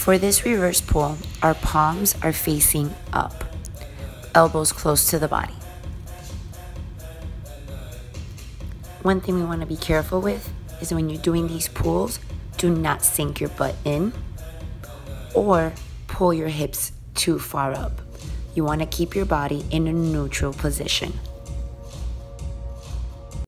For this reverse pull, our palms are facing up, elbows close to the body. One thing we want to be careful with is when you're doing these pulls, do not sink your butt in or pull your hips too far up. You want to keep your body in a neutral position.